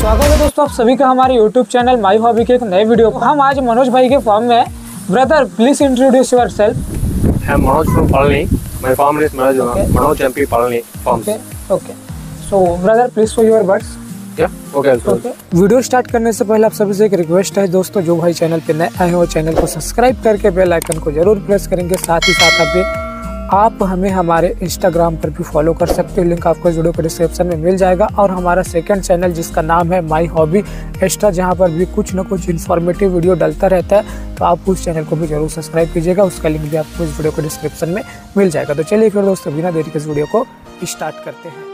स्वागत है दोस्तों आप सभी का हमारे YouTube चैनल माई हॉबी के एक नए वीडियो पर। हम आज मनोज भाई के फार्म में हैं। Brother please introduce yourself. I'm Manoj from Palani. My farm is Manoj MP Palani Farms. Okay. So brother please show your words. Yeah. Okay. Video start करने से पहले आप सभी से एक रिक्वेस्ट है दोस्तों, जो भाई चैनल पे नए आए हो चैनल को सब्सक्राइब करके बेल आइकन को जरूर प्रेस करेंगे। साथ ही साथ आप हमें हमारे इंस्टाग्राम पर भी फॉलो कर सकते हो, लिंक आपको इस वीडियो के डिस्क्रिप्शन में मिल जाएगा। और हमारा सेकंड चैनल जिसका नाम है माई हॉबी एक्स्ट्रा, जहां पर भी कुछ न कुछ इन्फॉर्मेटिव वीडियो डलता रहता है, तो आप उस चैनल को भी जरूर सब्सक्राइब कीजिएगा। उसका लिंक भी आपको इस वीडियो के डिस्क्रिप्शन में मिल जाएगा। तो चलिए फिर दोस्तों बिना देरी के इस वीडियो को स्टार्ट करते हैं।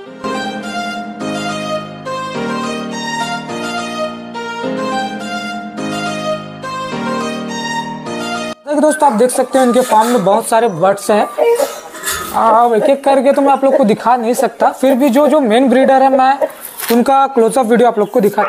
दोस्तों आप देख सकते हैं इनके फार्म में बहुत सारे बर्ड्स हैं। एक एक करके तो मैं आप लोग को दिखा नहीं सकता, फिर भी जो मेन ब्रीडर है मैं उनका क्लोजअप वीडियो आप लोग को दिखा।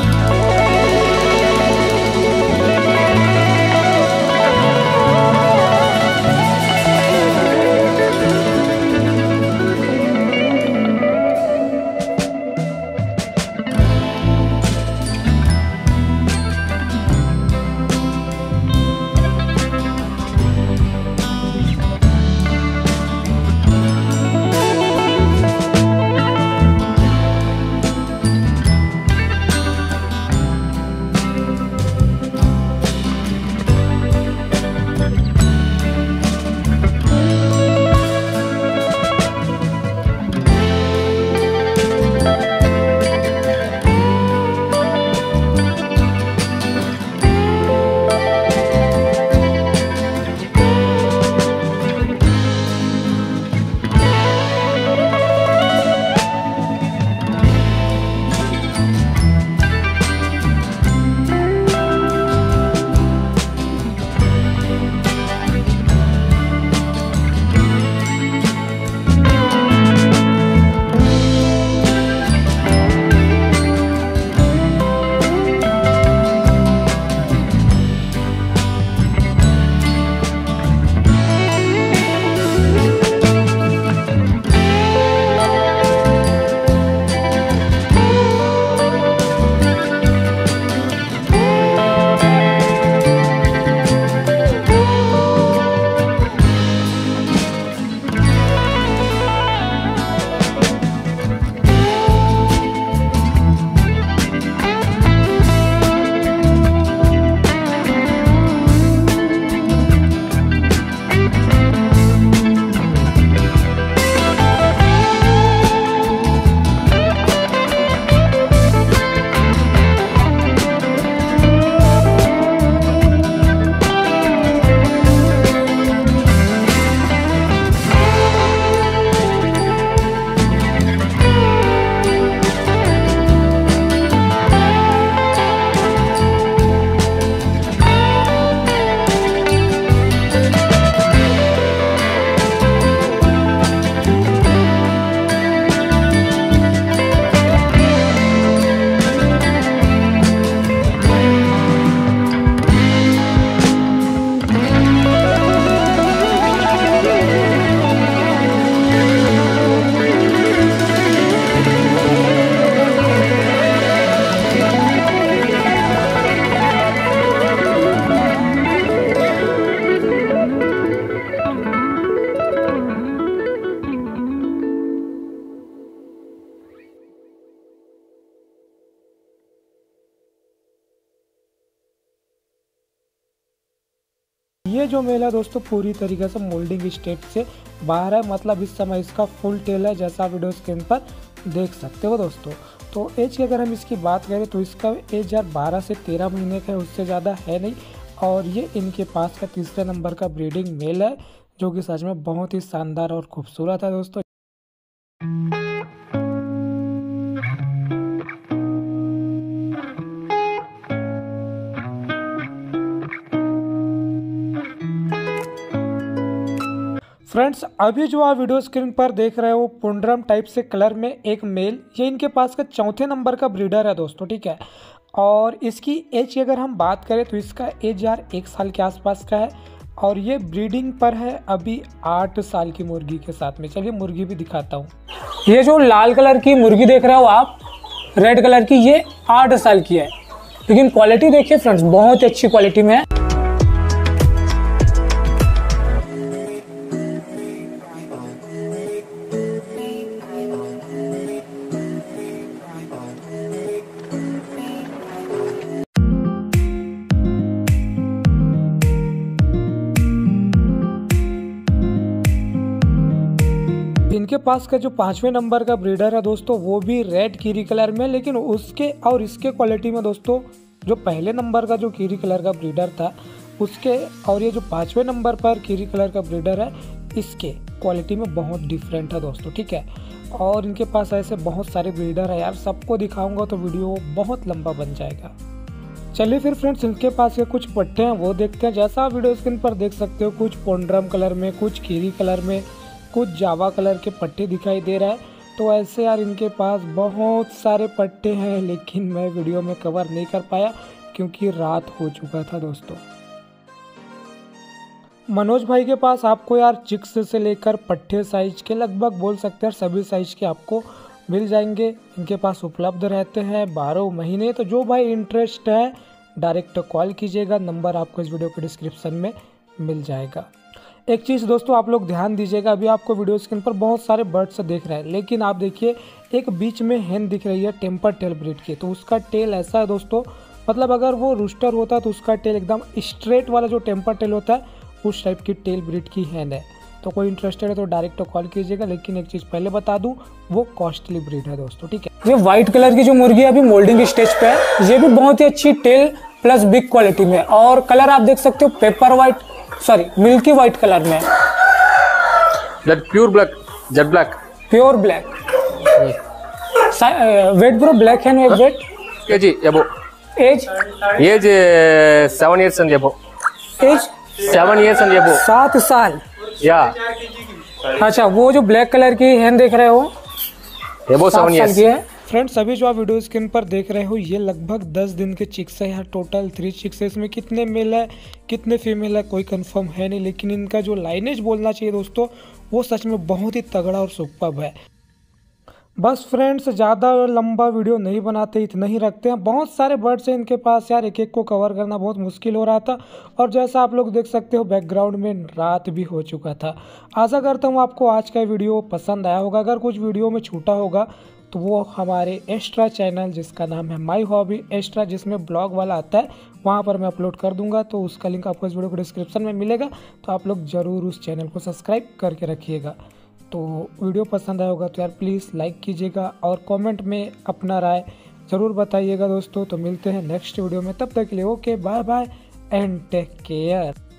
ये जो मेल है दोस्तों पूरी तरीके से मोल्डिंग स्टेट से बाहर है, मतलब इस समय इसका फुल टेल है, जैसा वीडियो स्क्रीन पर देख सकते हो दोस्तों। तो एज की अगर हम इसकी बात करें तो इसका एज यार 12 से 13 महीने का है, उससे ज़्यादा है नहीं। और ये इनके पास का तीसरे नंबर का ब्रीडिंग मेल है, जो कि सच में बहुत ही शानदार और खूबसूरत है दोस्तों। फ्रेंड्स अभी जो आप वीडियो स्क्रीन पर देख रहे हो पुंडरम टाइप से कलर में एक मेल, ये इनके पास का चौथे नंबर का ब्रीडर है दोस्तों, ठीक है। और इसकी एज की अगर हम बात करें तो इसका एज यार 1 साल के आसपास का है। और ये ब्रीडिंग पर है अभी 8 साल की मुर्गी के साथ में। चलिए मुर्गी भी दिखाता हूँ। ये जो लाल कलर की मुर्गी देख रहे हो आप, रेड कलर की, ये 8 साल की है। लेकिन क्वालिटी देखिए फ्रेंड्स, बहुत अच्छी क्वालिटी में है। इनके पास का जो 5वें नंबर का ब्रीडर है दोस्तों, वो भी रेड कीरी कलर में, लेकिन उसके और इसके क्वालिटी में दोस्तों, जो पहले नंबर का जो कीरी कलर का ब्रीडर था उसके और ये जो 5वें नंबर पर कीरी कलर का ब्रीडर है, इसके क्वालिटी में बहुत डिफरेंट है दोस्तों, ठीक है। और इनके पास ऐसे बहुत सारे ब्रीडर है यार, सबको दिखाऊंगा तो वीडियो बहुत लंबा बन जाएगा। चलिए फिर फ्रेंड्स, इनके पास ये कुछ पट्टे हैं वो देखते हैं। जैसा आप वीडियो स्क्रीन पर देख सकते हो, कुछ पोंड्रम कलर में, कुछ कीरी कलर में, कुछ जावा कलर के पट्टे दिखाई दे रहा है। तो ऐसे यार इनके पास बहुत सारे पट्टे हैं, लेकिन मैं वीडियो में कवर नहीं कर पाया क्योंकि रात हो चुका था दोस्तों। मनोज भाई के पास आपको यार चिक्स से लेकर पट्टे साइज के लगभग बोल सकते हैं सभी साइज के आपको मिल जाएंगे। इनके पास उपलब्ध रहते हैं 12 महीने। तो जो भाई इंटरेस्ट है डायरेक्ट कॉल कीजिएगा, नंबर आपको इस वीडियो के डिस्क्रिप्शन में मिल जाएगा। एक चीज़ दोस्तों आप लोग ध्यान दीजिएगा, अभी आपको वीडियो स्क्रीन पर बहुत सारे बर्ड्स देख रहे हैं, लेकिन आप देखिए एक बीच में हेन दिख रही है टेम्पर टेल ब्रीड की। तो उसका टेल ऐसा है दोस्तों, मतलब अगर वो रूस्टर होता तो उसका टेल एकदम स्ट्रेट वाला जो टेम्पर टेल होता है उस टाइप की टेल ब्रीड की हेन है। तो कोई इंटरेस्टेड है तो डायरेक्ट कॉल कीजिएगा। लेकिन एक चीज़ पहले बता दूं, वो कॉस्टली ब्रीड है दोस्तों, ठीक है। ये व्हाइट कलर की जो मुर्गी है अभी मोल्डिंग स्टेज पे है। ये भी बहुत ही अच्छी टेल प्लस बिग क्वालिटी में, और कलर आप देख सकते हो paper white, sorry milky white colour में, pure black, jet black, pure black. Wait bro, black है ना wait? KG above, age 7 years and above, age 7 years and above, 7 साल। या अच्छा, वो जो ब्लैक कलर की हैन देख रहे हो एबो 7 साल years की है। फ्रेंड्स अभी जो आप वीडियो स्क्रीन पर देख रहे हो ये लगभग 10 दिन के चिक्स है। यहाँ टोटल 3 चिक्स है। इसमें कितने मेल है कितने फीमेल है कोई कंफर्म है नहीं, लेकिन इनका जो लाइनेज बोलना चाहिए दोस्तों वो सच में बहुत ही तगड़ा और सुपर्ब है। बस फ्रेंड्स ज़्यादा लंबा वीडियो नहीं बनाते, इतना ही रखते हैं। बहुत सारे बर्ड्स हैं इनके पास यार, एक एक को कवर करना बहुत मुश्किल हो रहा था। और जैसा आप लोग देख सकते हो बैकग्राउंड में रात भी हो चुका था। आशा करता हूँ आपको आज का वीडियो पसंद आया होगा। अगर कुछ वीडियो में छूटा होगा तो वो हमारे एक्स्ट्रा चैनल जिसका नाम है माई हॉबी एक्स्ट्रा, जिसमें ब्लॉग वाला आता है, वहाँ पर मैं अपलोड कर दूंगा। तो उसका लिंक आपको इस वीडियो को डिस्क्रिप्शन में मिलेगा। तो आप लोग ज़रूर उस चैनल को सब्सक्राइब करके रखिएगा। तो वीडियो पसंद आया होगा तो यार प्लीज़ लाइक कीजिएगा और कमेंट में अपना राय ज़रूर बताइएगा दोस्तों। तो मिलते हैं नेक्स्ट वीडियो में, तब तक के लिए okay bye bye and take care.